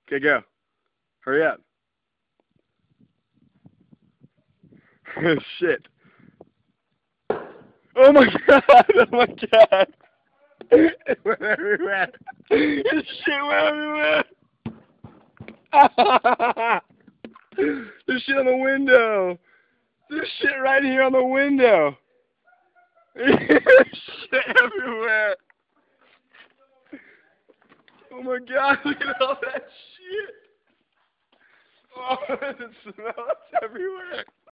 Okay, go. Hurry up. Shit. Oh my god! Oh my god! It went everywhere! This shit went everywhere! There's shit on the window! There's shit right here on the window! Shit everywhere! Oh my god, look at all that shit! Oh, it smells everywhere!